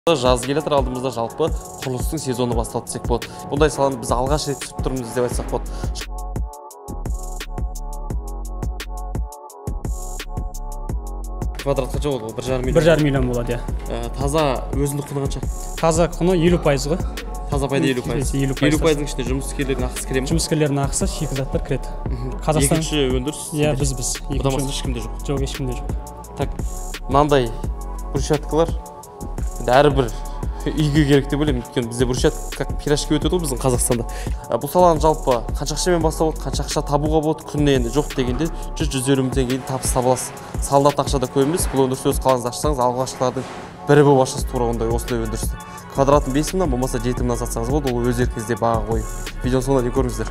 Жаз келетір, алдымызда жалпы құрылыстың сезоны басталды десек болады. Бұндай саланы біз алғаш рет түсіп тұрмыз деп айтсақ болады. Квадратқа жоқ ол 1,5 миллион. 1,5 миллион болады, иә. Таза өзіндік құны қанша? Таза құны 50% ғой. Таза пайда 50%. 50%-ның ішінде жұмыскерлердің ақысы кіре ме? Жұмыскерлердің ақысы шикізаттар кіреді. Қазақстан Екінші өндіріс? Иә, біз. Бұдан басқа ешкімде жоқ. Жоқ, ешкімде жоқ. Так, мынандай брусчаткалар әрбір үйге керек деп ойлаймын, өйткені бізде брусчатка как пирожки өтеді ғой біздің Қазақстанда. Бұл саланы жалпы қанша ақшамен бастап болады, қанша ақша табуға болады, күніне енді жоқ дегенде 100-150 мың теңгеден табыс таба аласыз. Салынатын ақша да көп емес, бұл өндірісті өз қалаңызда ашсаңыз алғашқылардың бірі болып ашасыз тура осындай өндірісті. Квадратын 5 мыңнан, болмаса 7 мыңнан сатсаңыз болады, ол өз еркіңізде баға қою. Видеоның соңына дейін көріңіздер.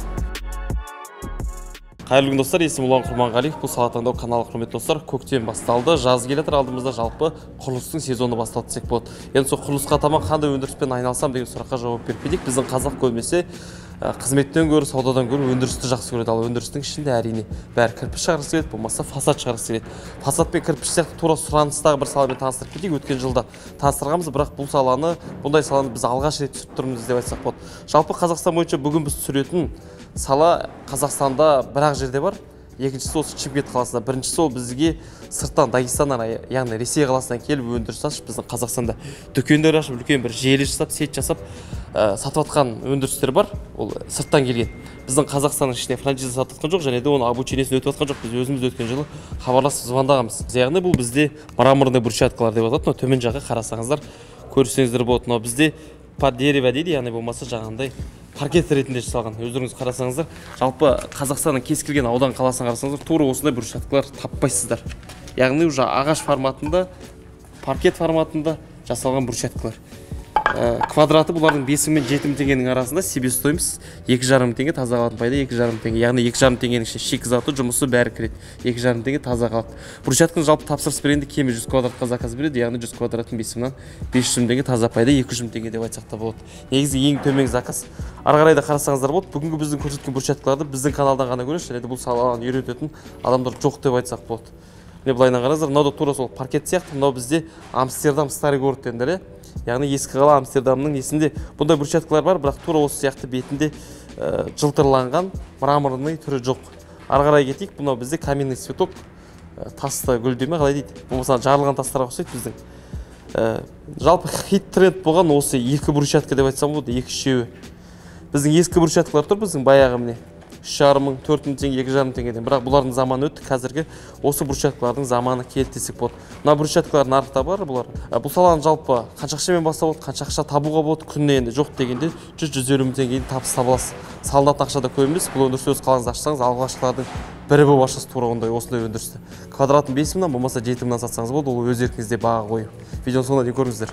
Қайырлы күн достар, есімім Ұлан Құрманғалиев. Бұл сала таңдау каналы, құрметті достар. Көктем басталды, жаз келетір, алдымызда жалпы құрылыстың сезоны басталды десек болады. Енді сол құрылысқа таман қандай өндіріспен айналсам деген сұраққа жауап беріп кетейік. Біздің қазақ көбінесе қызметтен гөрі, саудадан гөрі өндірісті жақсы көреді. Ал өндірістің ішінде әрине бәрі кірпіш шығарғысы келеді, болмаса фасад шығарғысы келеді. Фасад пен кірпіш сияқты тура сұраныстағы бір саламен таныстырып кетейік. Өткен жылда таныстырғанбыз, бірақ бұндай саланы біз алғаш рет түсіп тұрмыз деп айтсақ болады. Жалпы Қазақстан бойынша бүгін біз түсіретін сала Қазақстанда бір-ақ жерде бар. Екіншісі осы Шымкент қаласында, біріншісі ол бізге сырттан Дагестаннан, яғни Ресей қаласынан келіп өндіріс ашып, біздің Қазақстанда дүкендер ашып, үлкен бір желі жасап, сет жасап сатып жатқан өндірістер бар. Ол сырттан келген. Біздің Қазақстанның ішіне франшиза сатып жатқан жоқ, және де оның обучениесін өтіп жатқан жоқ. Біз өзіміз өткен жылы хабарласып звондағанбыз. Яғни бұл бізде мраморный брусчаткалар деп аталады. Төмен жаққа қарасаңыздар, көрсеңіздер болады. Бізде под дерево дейді, яғни болмаса жаңағындай паркет ретінде жасалған. Өздеріңіз қарасаңыздар, жалпы Қазақстанның кез келген аудан қаласын қарасаңыздар, тура осындай брусчаткалар таппайсыздар. Яғни уже ағаш форматында, паркет форматында жасалған брусчаткалар. Квадраты бұлардың 5 мен 7 мың теңгенің арасында, себестоимость 2,5 мың теңге, таза қалатын пайда 2,5 мың теңге. Яғни 2,5 мың теңгенің ішінде шикізаты, жұмысы бәрі кіреді. 2,5 мың теңге таза қалады. Брусчатканы жалпы тапсырыс бергенде кемі 100 квадратқа заказ береді, яғни 100 квадраттың 5 мыңнан 500 мың теңге таза пайда 200 мың теңге деп айтсақ та болады. Негізі ең төменгі заказ. Ары қарай да қарасаңыздар болады. Бүгінгі біздің көрсеткен брусчаткаларды біздің каналдан ғана көресіз, және де бұл саланы үйрететін адамдар жоқ деп айтсақ болады. Міне былайынан қараңыздар, мынау да тура сол паркет сияқты. Мынау бізде Амстердам старый город дендер, яғни ескі қала Амстердамның есінде бұндай брусчаткалар бар, бірақ тура осы сияқты бетінде жылтырланған мраморный түрі жоқ. Ары қарай кетейік, бұнау бізде каменный цветок, тасты гүлдеме қалай дейді. Бұл мысалы жарылған тастарға ұқсайды біздің. Жалпы хит тренд болған осы екі брусчатка деп айтсам болады, екі үшеуі. Біздің ескі брусчаткалар тұр, біздің баяғы міне 3,5 мың, 4 мың теңге, 2,5 мың теңгеден. Бірақ бұлардың заманы өтті, қазіргі осы брусчаткалардың заманы келді десек болады. Мына брусчаткалар нарықта бар бұлар. Бұл саланы жалпы қанша ақшамен бастап болады, қанша ақша табуға болады, күніне енді жоқ дегенде 100-150 мың теңгеден табыс таба аласыз. Салынатын ақша да көп емес, бұл өндірісті өз қалаңызда ашсаңыз, алғашқылардың бірі болып ашасыз тура осындай өндірісті. Квадратын 5 мыңнан, болмаса 7 мыңнан сатсаңыз болады, ол өз еркіңізде баға қою. Видеоның соңына дейін көріңіздер.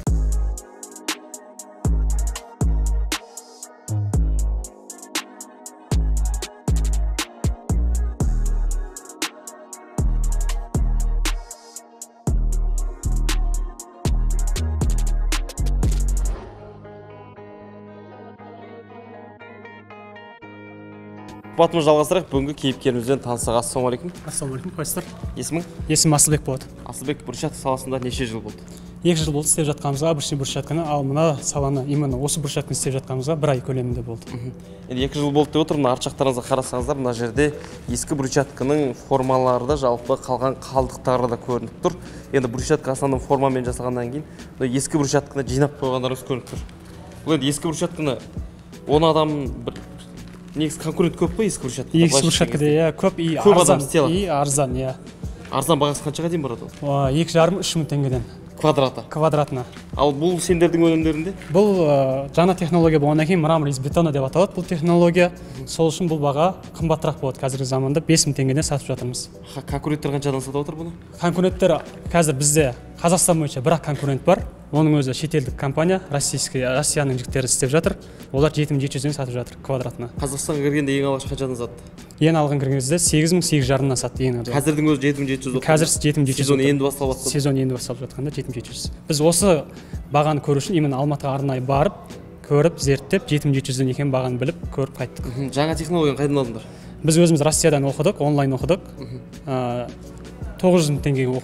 Сұхбатымызды жалғастырайық. Бүгінгі кейіпкерімізден танысақ. Ассалаумағалейкум. Ассалаумағалейкум, қайсыздар? Есімің? Есімім Асылбек болады. Асылбек, брусчатка саласында неше жыл болды? 2 жыл болды істеп жатқанымызға, обычный брусчатканы, ал мына саланы, именно осы брусчатканы істеп жатқанымызға 1 ай көлемінде болды. Енді 2 жыл болды деп отырмын. Арт жақтарыңызға қарасаңыздар, мына жерде ескі брусчатканың формаларда жалпы қалған қалдықтары да көрініп тұр. Енді брусчатка основном формамен жасалғаннан кейін, ескі брусчатканы жинап қойғандарыңыз көрініп тұр. Бұл енді ескі брусчатканы 10 адам негізі конкурент көп қой ескі брусчатка? Ескі брусчаткада көп и арзан, иә. Арзан бағасы қаншаға дейін барады ол? 2,5-3 мың теңгеден. Квадратына. Ал бұл сендердің өнімдерінде? Бұл жаңа технология болғаннан кейін мрамор из бетона деп аталады бұл технология. Сол үшін бұл баға қымбатырақ болады. Қазіргі заманда 5 мың теңгеден сатып жатырмыз. Конкуренттер қаншадан сатып отыр бұны? Конкуренттер қазір бізде Қазақстан бойынша бір-ақ конкурент бар. Оның өзі шетелдік компания, Россияның жігіттері істеп жатыр. Олар 7,700-ден сатып жатыр квадратына. Қазақстанға кіргенде ең алғаш қаншадан сатты? Ең алған кіргенде 8,000-8,500-нан сатты ең алғаш. Қазірдің өзі 7,700. Қазір 7,700. Сезон енді басталып жатқан. Сезон енді басталып жатқанда 7,700. Біз осы бағаны көру үшін именно Алматыға арнайы барып, көріп, зерттеп, 7,700-ден екен бағаны біліп, көріп қайттық. Жаңа технологияны қайдан алдыңдар? Біз өзіміз Россиядан оқыдық, онлайн оқыдық. 900 мың теңгеге оқыдық.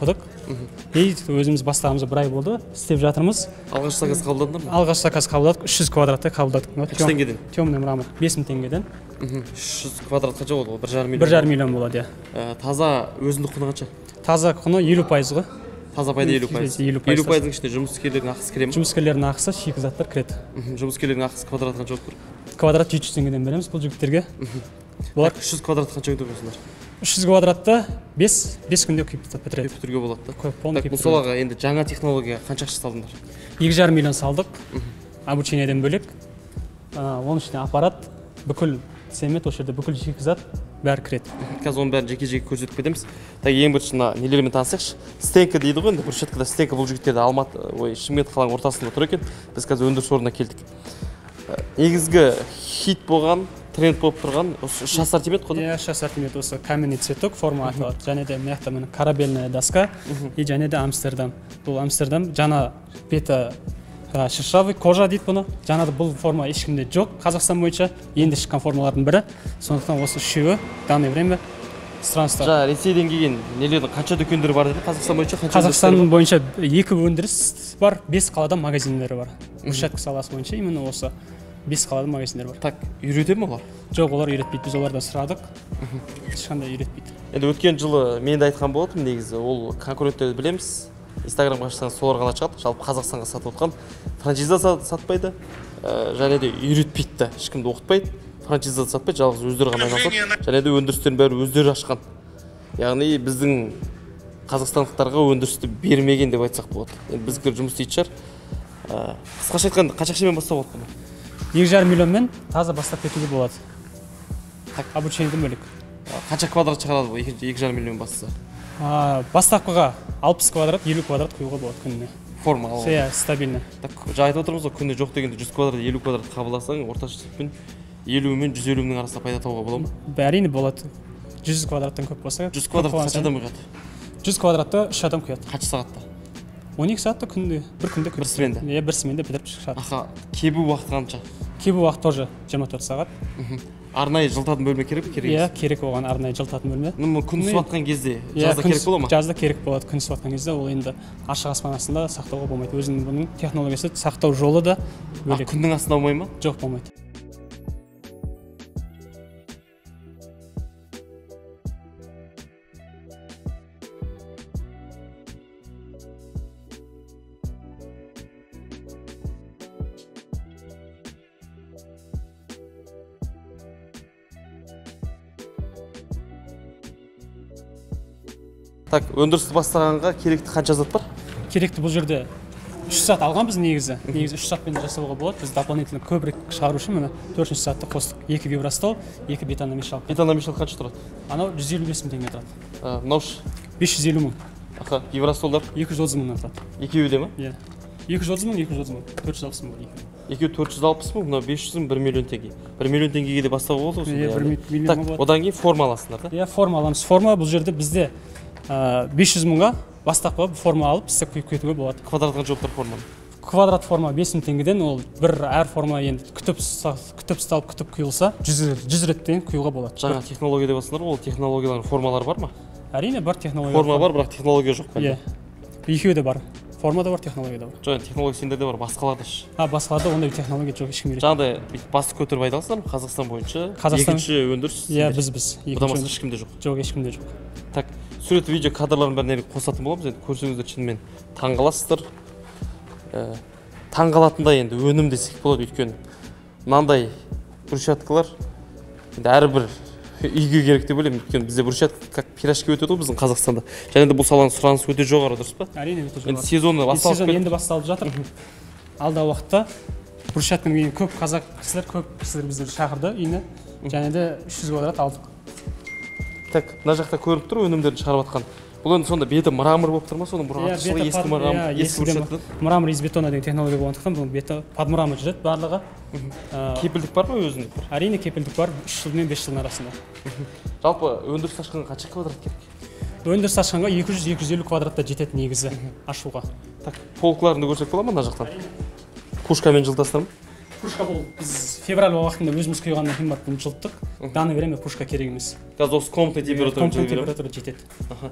и өзіміз бастағанымызға бір ай болды, істеп жатырмыз. Алғаш заказ қабылдадыңдар ма? Алғаш заказ қабылдадық, 300 квадраттай қабылдадық. Қанша теңгеден? Темный мрамор 5000 теңгеден. 300 квадрат қанша болды? 1,5 миллион. 1,5 миллион болады, Таза өзіндік құны қанша? Таза құны 50% ғой. Таза пайда 50%. 50%-ың ішінде жұмыскерлердің ақысы кіре ме? Жұмыскерлердің ақысы шикізаттар кіреді. Жұмыскерлердің ақысы квадрат қанша болып тұр? Квадрат 700 теңгеден береміз бұл жігіттерге. Олар 300 квадрат қанша күнде қойсыңдар? 300 квадратта 5 күнде күйіп бітіреді. Бітіруге болады да. Полный күйіп. Бұл салаға енді жаңа технология қанша ақша салдыңдар? 2,5 миллион салдық. Обучениеден бөлек. Оның ішіне аппарат, бүкіл цемент, осы жерде бүкіл шикізат бәрі кіреді. Қазір оның бәрін жеке-жеке көрсетіп кетеміз. Ең бірінші нелермен танысайықшы. Стенка дейді ғой енді. Брусчаткада стенка бұл жігіттерді Шымкент қаланың ортасында тұр екен. Біз қазір өндіріс орнына келдік. Негізгі хит болған, тренд болып тұрған 3 ассортимент қой. 3 ассортимент осы каменный цветок форма аталады. Және де мына міне корабельная доска и және де Амстердам. Бұл Амстердам жаңа беті шыршавый кожа дейді бұны. Жаңа бұл форма ешкімде жоқ Қазақстан бойынша. Енді шыққан формалардың бірі. Сондықтан осы үшеуі данное время сұраныста. Жаңа Ресейден келген нелердің қанша дүкендері бар деді? Қазақстан бойынша қанша? Қазақстан бойынша 2 өндіріс бар, 5 қалада магазиндері бар. Брусчатка саласы бойынша именно осы 5 қалада магазиндер бар. Так, үйрете ме олар? Жоқ, олар үйретпейді. Біз олардан сұрадық. Ешқандай үйретпейді. Енді өткен жылы мен де айтқан болатынмын, негізі ол конкуренттерді білеміз. Инстаграмға ашсаңыз солар ғана шығады. Жалпы Қазақстанға сатып отқан франшиза сатпайды, және де үйретпейді, ешкімді оқытпайды. Франшиза сатпайды, жалғыз өздері ғана айналысады. Және де өндірістерін бәрі өздері ашқан. Яғни біздің қазақстандықтарға өндірісті бермеген деп айтсақ болады. Енді біздікер жұмыс істейтін шығар. Қысқаша айтқанда қанша ақшамен бастап отқан? 2,5 миллионмен таза бастап кетуге болады. Обучениеден бөлек. Қанша квадрат шығарады бұл 2,5 миллион бастаса? Бастапқыға 60 квадрат, 50 квадрат құюға болады күніне. Форма алып. Стабильно. Жаңа айтып отырмыз ғой, күнде жоқ дегенде 100 квадрат, 50 квадрат қабылдасаң, орташа есеппен 50 мен 150-нің арасында пайда табуға болады ма? Әрине болады. 100 квадраттан көп болса. 100 квадрат қанша адам құяды? 100 квадратта 3 адам құяды. Қанша сағатта? 12 сағатта күнде, бір күнде бір сменде. Бір сменде бітіріп шығады. Кебу уақыт қанша? Кебу уақыт тоже 24 сағат. Арнайы жылытатын бөлме керек пе? Керек. Керек оған арнайы жылытатын бөлме. Күн суытқан кезде жазда керек бола ма? Жазда керек болады. Күн суытқан кезде ол енді ашық аспан астында сақтауға болмайды. Өзінің бұның технологиясы сақтау жолы да бөлек. Күннің астында болмай ма? Жоқ, болмайды. Так, өндірісті бастағанға керекті қанша зат бар? Керекті бұл жерде 3 сағат алған біз негізі. Негізі 3 сағатпен жасауға болады. Біз дополнительно көбірек шығару үшін міне 4-ші сағатта қостық. 2 вибростол, 2 бетономешалка. Бетономешалка қанша тұрады? Анау 155 мың теңге тұрады. Мынау ше? 550 мың. Вибростолдар? 230 мыңнан тұрады. Екеуі де ма? Иә. 230 мың, 230 мың. 460 мың бар. Екеуі 460 мың, мынау 500 мың, 1 миллион теңге. 1 миллион теңгеге де бастауға болады ғой. 1 миллион болады. Одан кейін форма аласыңдар да? Иә, форма аламыз. Форма бұл жерде бізде 500 мыңға бастапқы форма алып істеп құйып кетуге болады. Квадрат қанша болып тұр форманы? Квадрат форма 5000 теңгеден, ол әр форма енді күтіп ұсталып күтіп құйылса 100 реттен құюға болады. Жаңа технология деп отырсыңдар, ол технологиялардың формалары бар ма? Әрине бар технология. Форма бар, бірақ технология жоқ па? Иә. Екеуі де бар. Форма да бар, технология да бар. Жаңа технология сендерде бар, басқаларда ше? Басқаларда ондай технология жоқ, ешкім үйретпейді. Жаңағыдай басты көтеріп айта аласыңдар ма Қазақстан бойынша? Екінші өндіріс? Иә, біз. Бұдан басқа ешкімде жоқ? Жоқ, ешкімде жоқ. Так, сурет видео кадрларын бәрін қосатын боламыз, енді көрсеңіздер шынымен таңғаласыздар. Таңғалатындай енді өнім десек болады, өйткені мынандай брусчаткалар енді әрбір үйге керек деп ойлаймын, өйткені бізде брусчатка как пирожки өтеді ғой біздің Қазақстанда. Және де бұл саланың сұранысы өте жоғары, дұрыс па? Әрине өте жоғары. Енді сезоны басталып жатыр. Алдағы уақытта брусчатканың үйіне көп қазақ кісілер бізді шақырды үйіне. Және де 300 квадрат алдық. Так, мына жақта көрініп тұр өнімдерін шығарып жатқан. Бұл енді сонда беті мрамор болып тұр ма? Соның бұрынғы ескі мрамор, ескі брусчатка. Мрамор из бетона деген технология болғандықтан бұл беті под мрамор жүреді барлығы. Кепілдік бар ма өзінде? Әрине кепілдік бар, 3 жыл мен 5 жылдың арасында. Жалпы өндіріс ашқанға қанша квадрат керек? Өндіріс ашқанға 200-250 квадратта жетеді негізі ашуға. Так, полкаларында көрсек бола ма мына жақтан? Пушкамен жылдастыр ма? Пушка бұл біз февраль уақытында өзіміз құйғаннан кейін барып бұны жылыттық. Данное время пушка керек емес. Қазір осы комнатный температура жетеді.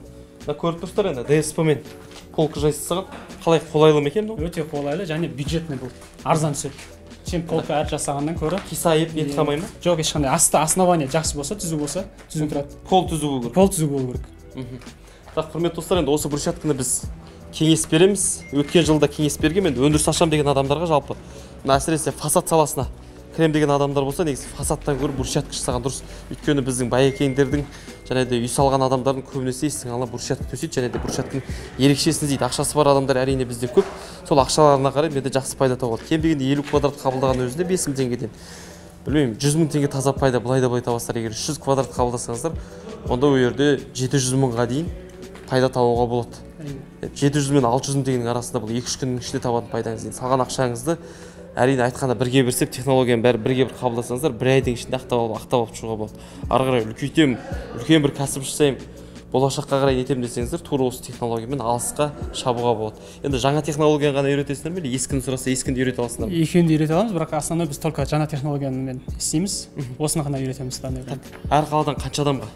мына көріп тұрсыздар енді ДСП мен полка жайсыз қалай қолайлы ма екен мынау? Өте қолайлы және бюджетный бұл. Арзан түседі. Чем полка әр жасағаннан көрі. Қисайып не қалмай ма? Жоқ, ешқандай. Асты основание жақсы болса, түзу болса, түзу тұрады. Пол түзу болу керек. Пол түзу болу керек. Так, құрметті достар, енді осы брусчатканы біз кеңес береміз. Өткен жылда кеңес берген, енді өндіріс ашам деген адамдарға жалпы, әсіресе фасад саласына кірем деген адамдар болса, негізі фасадтан көріп брусчатка жасаған дұрыс. Өйткені біздің байекеңдердің және де үй салған адамдардың көбінесе сыңайлы брусчатка төсейді және де брусчатканың ерекшесін іздейді. Ақшасы бар адамдар әрине бізде көп. Сол ақшаларына қарай менде жақсы пайда табады. Кем дегенде 50 квадрат қабылдаған өзінде 5000 теңгеден. Білмеймін, 100 000 теңге таза пайда былай да былай табасыздар. Егер 300 квадрат қабылдасаңыздар, онда ол жерде 700 000-ға дейін пайда табуға болады. 700 000 мен 600 000 теңгенің арасында бұл 2-3 күннің ішінде табатын пайдаңыз. Салған ақшаңызды әрине айтқанда бірге берсек, технологияны бәрі бірге бір қабылдасаңыздар, бір айдың ішінде ақтап алып шығуға болады. Ары қарай үлкейтем, үлкен бір кәсіп жасаймын, болашаққа қарай нетем десеңіздер, тура осы технологиямен алысқа шабуға болады. Енді жаңа технологияны ғана үйретесіңдер ме, ескіні сұраса ескінді үйрете аласыңдар ма? Екеуін де үйрете аламыз, бірақ основной біз только жаңа технологиямен істейміз. Осыны ғана үйретеміз. Әр қаладан қанша адамға?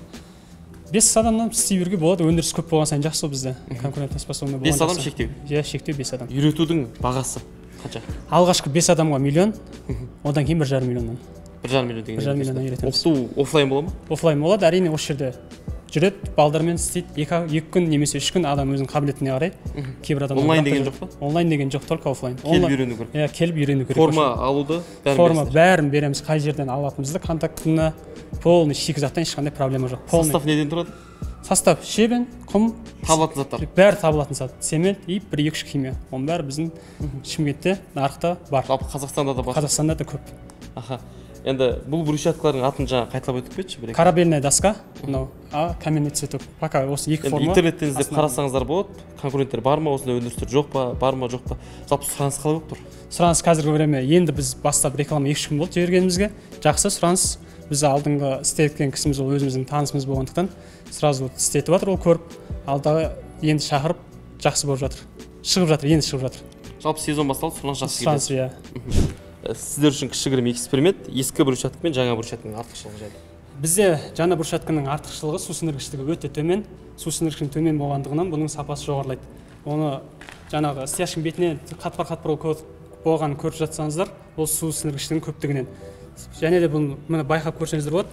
5 адамнан істей беруге болады. Өндіріс көп болған сайын жақсы бізде. Конкурентный способный болған. 5 адам шектеу? Иә, шектеу 5 адам. Үйретудің бағасы қанша? Алғашқы 5 адамға миллион, одан кейін 1,5 миллионнан. 1,5 миллион деген. 1,5 миллионнан үйретеміз. Оқыту офлайн бола ма? Офлайн болады, әрине осы жерде жүреді, балдармен істейді. 2 күн немесе 3 күн адам өзінің қабілетіне қарай. Кейбір адамдар онлайн деген жоқ па? Онлайн деген жоқ, только офлайн. Келіп үйрену керек. Иә, келіп үйрену керек. Форма алуды форма бәрін береміз, қай жерден алатынымызды, контактыны, полный шикізаттан ешқандай проблема жоқ. Состав неден тұрады? Состав шебен, құм, табылатын заттар. Бәрі табылатын зат. Цемент и 1-2 химия. Оның бәрі біздің Шымкентте, нарықта бар. Жалпы Қазақстанда да бар. Қазақстанда да көп. Аха. Енді бұл брусчаткалардың атын жаңа қайталап өтіп кетші бір. Корабельная доска, мынау, каменный цветок. Пока осы екі форма. Интернеттен іздеп қарасаңыздар болады. Конкуренттер бар ма, осындай өндірістер жоқ па, бар ма, жоқ па? Жалпы сұраныс қалай болып тұр? Сұраныс қазіргі время енді біз бастап реклама 2-3 күн болды жібергенімізге. Жақсы сұраныс. Біз алдыңғы істеткен кісіміз ол өзіміздің танысымыз болғандықтан сразу істетіп жатыр, ол көріп, алдағы енді шақырып жақсы болып жатыр. Шығып жатыр, енді шығып жатыр. Жалпы сезон басталды, сұраныс жақсы келеді. Сұраныс, иә. Сіздер үшін кішігірім эксперимент, ескі брусчатка мен жаңа брусчатканың артықшылығы жайлы. Бізде жаңа брусчатканың артықшылығы су сіңіргіштігі өте төмен. Су сіңіргіштігінің төмен болғандығынан бұның сапасы жоғарылайды. Оны жаңағы стяжкың бетіне қатпар болған көріп жатсаңыздар, ол су сіңіргіштігінің көптігінен. Және де бұны мына байқап көрсеңіздер болады.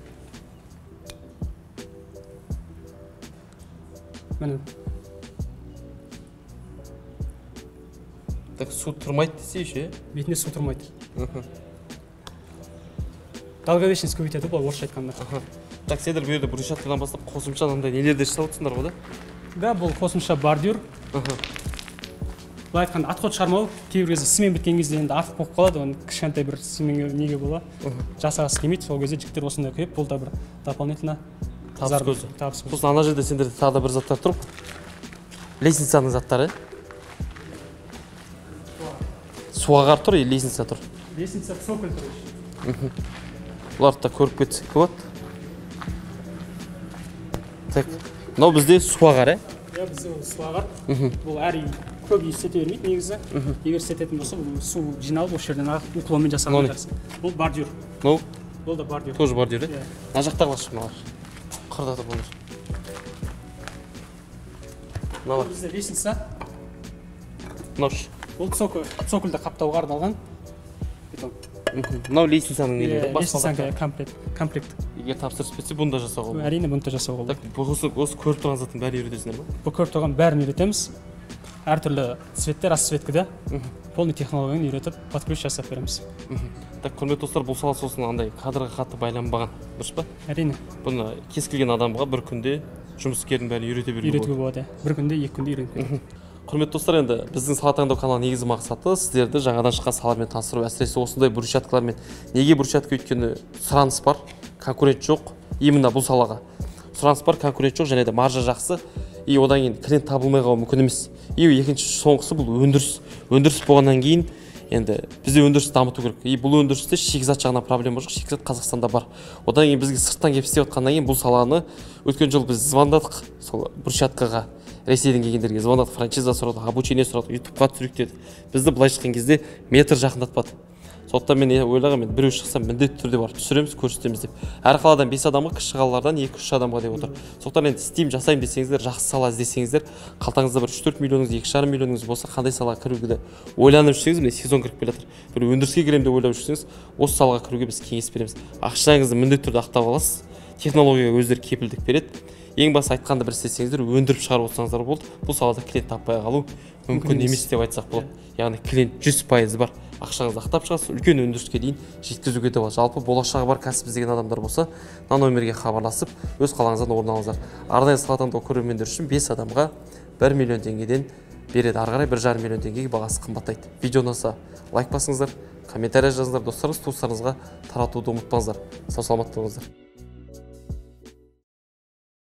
Міне. Так су тұрмайды десейші? Бетінде су тұрмайды. Долговечность көбейтеді, бұл орысша айтқанда. Так сендер бұл жерде брусчаткадан бастап қосымша мынандай нелерді жасап отырсыңдар ғой да? Да, бұл қосымша бордюр. Былай айтқанда отход шығармау, кейбір кезде сымен біткен кезде енді артық болып қалады, оны кішкентай бір смен неге бола жасағысы келмейді, сол кезде жігіттер осындай құйып, бұл да бір дополнительно табыс көзі. Сосын ана жерде сендерде тағы да бір заттар тұр. Лестницаның заттары. Суағар тұр, лестница тұр. Лестница цоколь тұр. Бұларды да көріп кетсек болады. Так, мынау бізде суағар, Иә, бізде суағар. Бұл әр үй көп үй істете бермейді негізі. Егер істететін болса, су жиналып осы жерден уклонмен жасалған жақсы. Бұл бордюр. Бұл да бордюр. Тоже бордюр, иә? Мына жақта қалшы мыналар. Қырда тұр бұлар. Мыналар. Бізде лестница. Мынау шы. Бұл цокольді қаптауға арналған бетон. Мынау лестницаның нелері. Лестницаның комплект. Егер тапсырыс берсе, бұны да жасауға болады. Әрине бұны да жасауға болады. Осы көріп тұрған заттың бәрін үйретесіңдер ме? Бұл көріп тұрған бәрін үйретеміз. Әртүрлі цветтер, расцветкіде полный технологияны үйретіп, подключ жасап береміз. Так, құрметті достар, бұл сала сосын андай кадрға қатты байланбаған, дұрыс па? Әрине. Бұны кез келген адамға бір күнде жұмыскердің бәрін үйрете беруге болады. Бір күнде, 2 күнде үйреніп кетеді. Құрметті достар, енді біздің сала таңдау каналы негізгі мақсаты сіздерді жаңадан шыққан саламен таныстыру, әсіресе осындай брусчаткалармен. Неге брусчатка? Өйткені сұраныс бар, конкурент жоқ, именно бұл салаға. Сұраныс бар, конкурент жоқ, және де маржа жақсы. И одан кейін клиент табылмай қалуы мүмкін емес. И екінші соңғысы бұл өндіріс. Өндіріс болғаннан кейін енді бізде өндіріс дамыту керек. И бұл өндірісте шикізат жағынан проблема жоқ, шикізат Қазақстанда бар. Одан кейін бізге сырттан келіп істеп отқаннан кейін бұл саланы өткен жыл біз звондадық сол брусчаткаға. Ресейден келгендерге звондадық, франшиза сұрады, обучение сұрады, ютубқа түсірейік деді. Бізді былай шыққан кезде метр жақындатпады. сондықтан мен ойлағанмын, біреу шықса міндетті түрде барып түсіреміз, көрсетеміз деп. Әр қаладан 5 адамға, кіші қалалардан 2-3 адамға деп отыр. Сондықтан енді істеймін, жасаймын десеңіздер, жақсы сала іздесеңіздер, қалтаңызда бір 3-4 миллионыңыз, 2,5 миллионыңыз болса, қандай салаға кіруге ойланып жүрсеңіз, міне сезон кіріп келе жатыр. Бір өндіріске кіремін деп ойлап жүрсеңіз, осы салаға кіруге біз кеңес береміз. Ақшаңызды міндетті түрде ақтап аласыз. Технологияға өздері кепілдік береді. Ең басы айтқанды бір істесеңіздер, өндіріп шығарып отырсаңыздар болды. Бұл салада клиент таппай қалу мүмкін емес деп айтсақ болады. Яғни клиент 100% бар. Ақшаңызды ақтап шығасыз, үлкен өндіріске дейін жеткізуге де болады. Жалпы болашағы бар кәсіп іздеген адамдар болса, мына номерге хабарласып, өз қалаңыздан орын алыңыздар. Арнайы сала таңдау көрермендер үшін 5 адамға 1 миллион теңгеден береді. Ары қарай 1,5 миллион теңгеге бағасы қымбаттайды. Видео ұнаса лайк басыңыздар, комментарий жазыңыздар, достарыңыз, туыстарыңызға таратуды ұмытпаңыздар. Сау саламат болыңыздар.